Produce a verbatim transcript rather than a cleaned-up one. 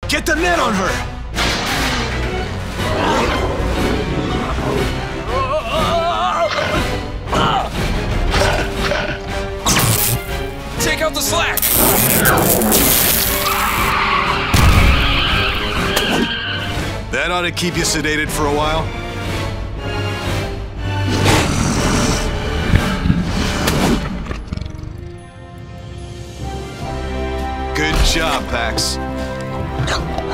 Get the net on her! Take out the slack! That ought to keep you sedated for a while. Good job, Pax.